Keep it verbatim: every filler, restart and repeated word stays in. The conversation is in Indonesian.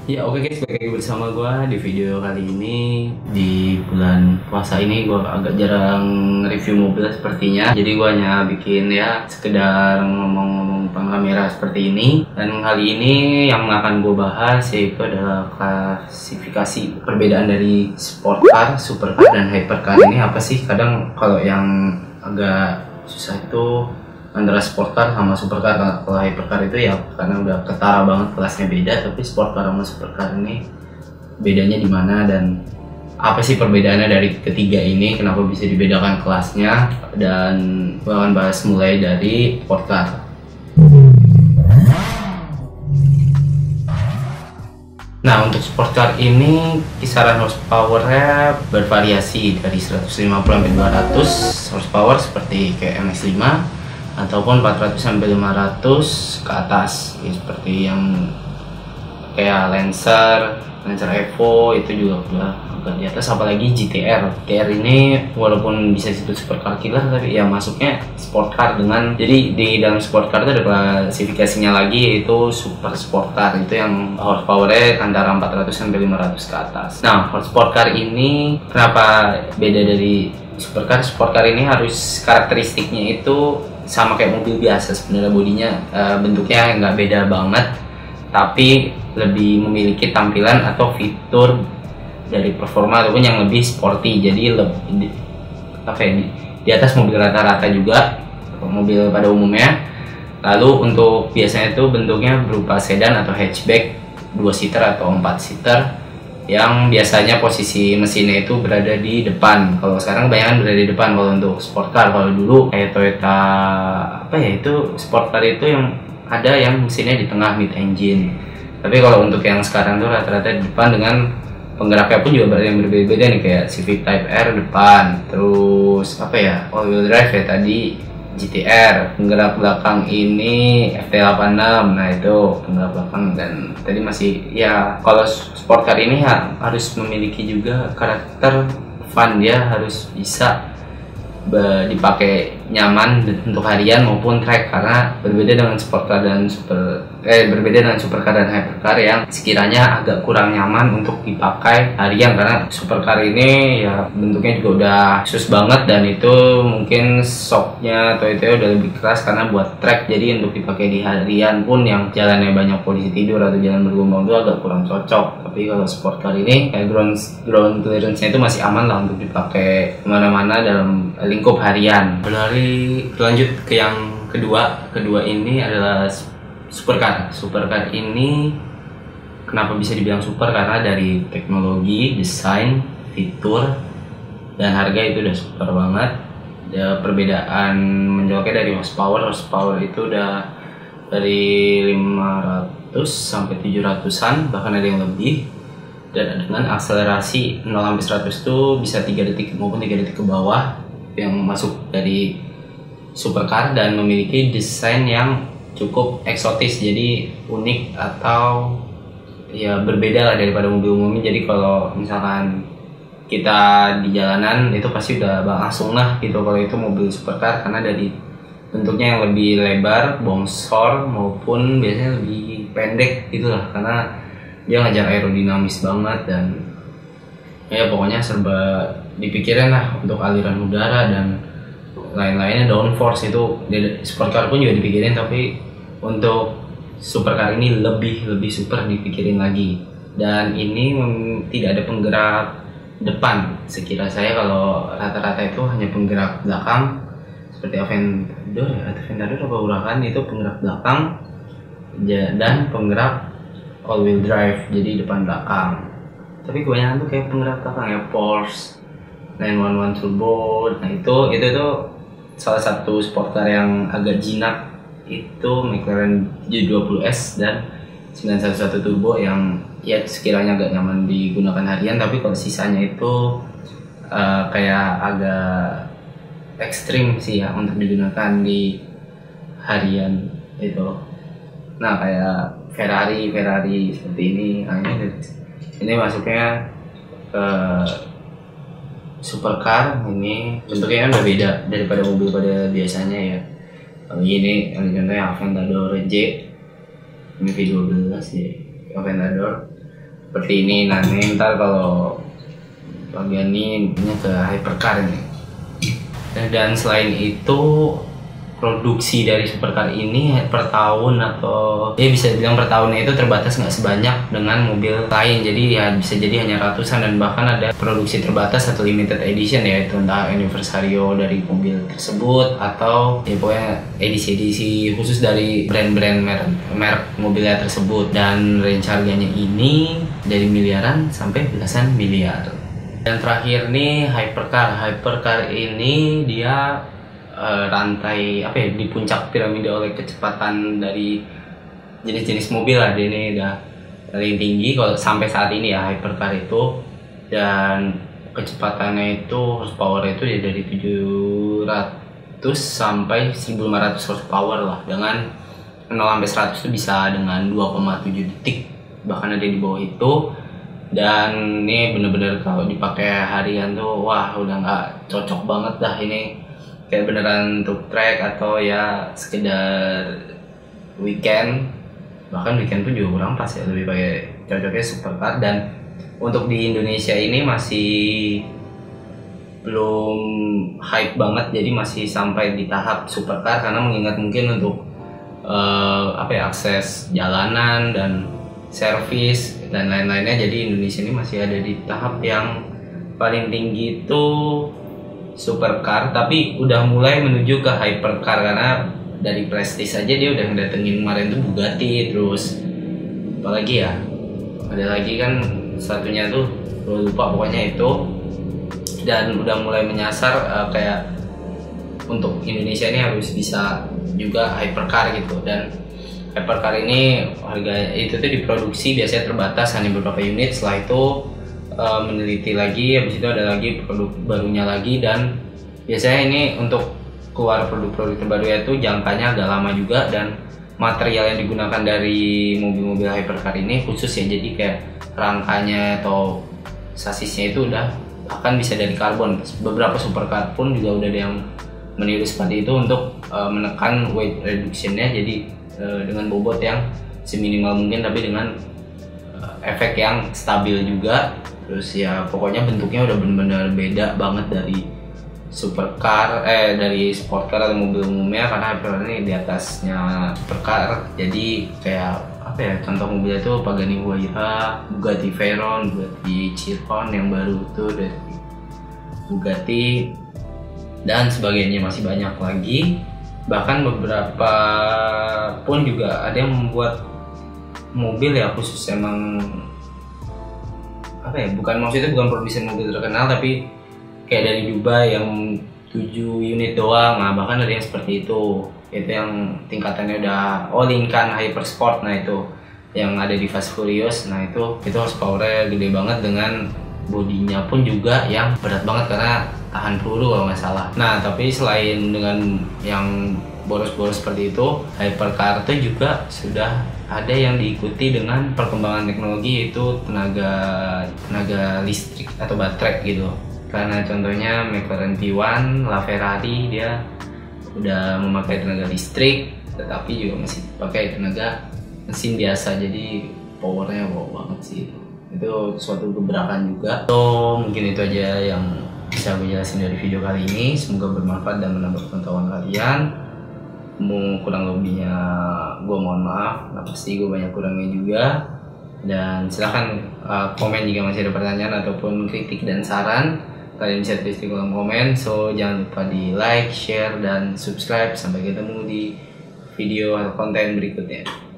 Ya oke guys, balik lagi bersama gue di video kali ini. Di bulan puasa ini gue agak jarang review mobil sepertinya. Jadi gue hanya bikin ya sekedar ngomong-ngomong depan kamera seperti ini. Dan kali ini yang akan gue bahas yaitu adalah klasifikasi perbedaan dari sport car, supercar, dan hypercar. Ini apa sih? Kadang kalau yang agak susah itu antara sport car sama supercar. Kalau hypercar itu ya karena udah ketara banget kelasnya beda, tapi sport car sama supercar ini bedanya di mana dan apa sih perbedaannya dari ketiga ini, kenapa bisa dibedakan kelasnya, dan gue akan bahas mulai dari sport car. Nah, untuk sport car ini kisaran horsepower-nya bervariasi dari seratus lima puluh sampai dua ratus horsepower seperti kayak M X lima, ataupun empat ratus sampai lima ratus ke atas ya, seperti yang kayak Lancer, Lancer Evo itu juga udah agak di atas, apalagi G T R. G T R ini walaupun bisa disebut supercar killer, tapi ya masuknya sport car dengan, jadi di dalam sport car itu ada klasifikasinya lagi, yaitu super sport car, itu yang horsepower-nya antara empat ratus sampai lima ratus ke atas. Nah, sport car ini kenapa beda dari supercar? Sport car ini harus karakteristiknya itu sama kayak mobil biasa sebenarnya, bodinya e, bentuknya nggak beda banget, tapi lebih memiliki tampilan atau fitur dari performa ataupun yang lebih sporty, jadi lebih apa ya, di atas mobil rata-rata juga, mobil pada umumnya. Lalu untuk biasanya itu bentuknya berupa sedan atau hatchback, dua seater atau empat seater, yang biasanya posisi mesinnya itu berada di depan. Kalau sekarang kebanyakan berada di depan kalau untuk sport car. Kalau dulu kayak Toyota apa ya, itu sport car itu yang ada yang mesinnya di tengah, mid engine. Tapi kalau untuk yang sekarang tuh rata-rata di depan, dengan penggeraknya pun juga berada yang berbeda-beda nih, kayak Civic Type R depan, terus apa ya, all wheel drive ya tadi G T R, penggerak belakang ini F T delapan puluh enam, nah itu penggerak belakang. Dan tadi masih ya, kalau sport car ini ha, harus memiliki juga karakter fun, dia harus bisa be, dipakai nyaman untuk harian maupun track, karena berbeda dengan sport car dan super eh berbeda dengan supercar dan hypercar yang sekiranya agak kurang nyaman untuk dipakai harian, karena supercar ini ya bentuknya juga udah khusus banget, dan itu mungkin shocknya Toyota udah lebih keras karena buat track, jadi untuk dipakai di harian pun yang jalannya banyak polisi tidur atau jalan bergelombang itu agak kurang cocok. Tapi kalau sport car ini kayak ground ground clearance-nya itu masih aman lah untuk dipakai kemana-mana dalam lingkup harian. Berlari lanjut ke yang kedua. Kedua ini adalah supercar. Supercar ini kenapa bisa dibilang super? Karena dari teknologi, desain, fitur, dan harga itu udah super banget. Ya, perbedaan mencoloknya dari horsepower. Horsepower itu udah dari lima ratus sampai tujuh ratusan, bahkan ada yang lebih. Dan dengan akselerasi nol sampai seratus itu bisa tiga detik maupun tiga detik ke bawah, yang masuk dari supercar, dan memiliki desain yang cukup eksotis, jadi unik atau ya berbeda lah daripada mobil umumnya. Jadi kalau misalkan kita di jalanan itu pasti udah langsung lah gitu kalau itu mobil supercar, karena dari bentuknya yang lebih lebar, bongsor, maupun biasanya lebih pendek gitulah, karena dia ngajar aerodinamis banget, dan ya pokoknya serba dipikirin lah untuk aliran udara dan lain-lainnya, downforce itu supercar pun juga dipikirin, tapi untuk supercar ini lebih lebih super dipikirin lagi. Dan ini tidak ada penggerak depan, sekira saya. Kalau rata-rata itu hanya penggerak belakang seperti Aventador ya, Aventador atau Huracan itu penggerak belakang dan penggerak all wheel drive, jadi depan belakang. Tapi kebanyakan tuh kayak penggerak belakang ya, Porsche sembilan satu satu Turbo. Nah itu itu tuh salah satu sport car yang agak jinak, itu McLaren G dua puluh S dan sembilan satu satu Turbo, yang ya sekiranya agak nyaman digunakan harian, tapi kalau sisanya itu uh, kayak agak ekstrim sih ya untuk digunakan di harian itu. Nah kayak Ferrari Ferrari seperti ini, nah ini ini masuknya ke supercar. Ini bentuknya kan udah beda daripada mobil pada biasanya ya. Kalau ini contohnya Aventador J, ini V dua belas ya, Aventador. seperti ini. Nah ini ntar kalau bagian ini punya ke hypercar ini. Dan selain itu produksi dari supercar ini per tahun atau ya bisa bilang per tahunnya itu terbatas, nggak sebanyak dengan mobil lain. Jadi ya bisa jadi hanya ratusan, dan bahkan ada produksi terbatas atau limited edition, yaitu entah anniversario dari mobil tersebut atau ya pokoknya edisi-edisi khusus dari brand-brand merek, merek mobilnya tersebut. Dan range harganya ini dari miliaran sampai belasan miliar. Dan terakhir nih hypercar. Hypercar ini dia Uh, rantai apa ya, di puncak piramida oleh kecepatan dari jenis-jenis mobil lah. Dia ini udah paling tinggi kalau sampai saat ini ya hypercar itu, dan kecepatannya itu horsepower itu ya dari tujuh ratus sampai seribu lima ratus horsepower lah, dengan nol sampai seratus itu bisa dengan dua koma tujuh detik, bahkan ada di bawah itu. Dan ini bener-bener kalau dipakai harian tuh wah udah nggak cocok banget dah ini, kayak beneran untuk track atau ya sekedar weekend. Bahkan weekend pun juga kurang pas ya, lebih pakai cocoknya supercar. Dan untuk di Indonesia ini masih belum hype banget, jadi masih sampai di tahap supercar, karena mengingat mungkin untuk uh, apa ya, akses jalanan dan servis dan lain-lainnya. Jadi Indonesia ini masih ada di tahap yang paling tinggi itu supercar, tapi udah mulai menuju ke hypercar, karena dari prestis aja dia udah ngedatengin kemarin tuh Bugatti. Terus apalagi ya, ada lagi kan satunya tuh gue lupa pokoknya itu. Dan udah mulai menyasar uh, kayak untuk Indonesia ini harus bisa juga hypercar gitu. Dan hypercar ini harga itu tuh diproduksi biasanya terbatas, hanya beberapa unit. Setelah itu Uh, meneliti lagi, habis itu ada lagi produk barunya lagi. Dan biasanya ini untuk keluar produk-produk terbaru itu jangkanya agak lama juga, dan material yang digunakan dari mobil-mobil hypercar ini khusus ya, jadi kayak rangkanya atau sasisnya itu udah akan bisa dari karbon. Beberapa supercar pun juga udah ada yang meniru seperti itu untuk uh, menekan weight reductionnya, jadi uh, dengan bobot yang seminimal mungkin tapi dengan uh, efek yang stabil juga. Terus ya pokoknya bentuknya udah benar-benar beda banget dari supercar, eh dari sportcar atau mobil umumnya, karena hypercar ini di atasnya supercar. Jadi kayak apa ya, contoh mobilnya itu Pagani Huayra, Bugatti Veyron, Bugatti Chiron yang baru itu dari Bugatti, dan sebagainya masih banyak lagi. Bahkan beberapa pun juga ada yang membuat mobil ya khusus emang apa ya, bukan maksudnya bukan produsen mobil terkenal, tapi kayak dari Dubai yang tujuh unit doang. Nah bahkan ada yang seperti itu, itu yang tingkatannya udah all in kan hypersport. Nah itu yang ada di Fast Furious. Nah itu itu horsepowernya gede banget, dengan bodinya pun juga yang berat banget karena tahan peluru kalau nggak salah. Nah tapi selain dengan yang boros-boros seperti itu, hypercar itu juga sudah ada yang diikuti dengan perkembangan teknologi, yaitu tenaga tenaga listrik atau baterai gitu. Karena contohnya McLaren P satu, LaFerrari dia udah memakai tenaga listrik, tetapi juga masih pakai tenaga mesin biasa, jadi powernya wow banget sih. Itu suatu gebrakan juga. So mungkin itu aja yang bisa gue jelasin dari video kali ini. Semoga bermanfaat dan menambah pengetahuan kalian. Mau kurang lebihnya gue mohon maaf, nah pasti gue banyak kurangnya juga. Dan silahkan uh, komen jika masih ada pertanyaan ataupun kritik dan saran, kalian bisa tulis di kolom komen. So jangan lupa di like, share, dan subscribe. Sampai ketemu di video atau konten berikutnya.